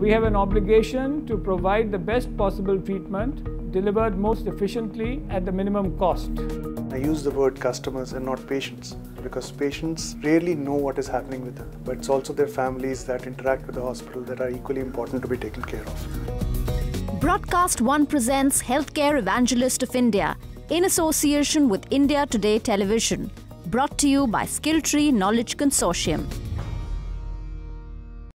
We have an obligation to provide the best possible treatment, delivered most efficiently at the minimum cost. I use the word customers and not patients, because patients rarely know what is happening with them, but it's also their families that interact with the hospital that are equally important to be taken care of. Broadcast One presents Healthcare Evangelist of India in association with India Today Television, brought to you by SkillTree Knowledge Consortium.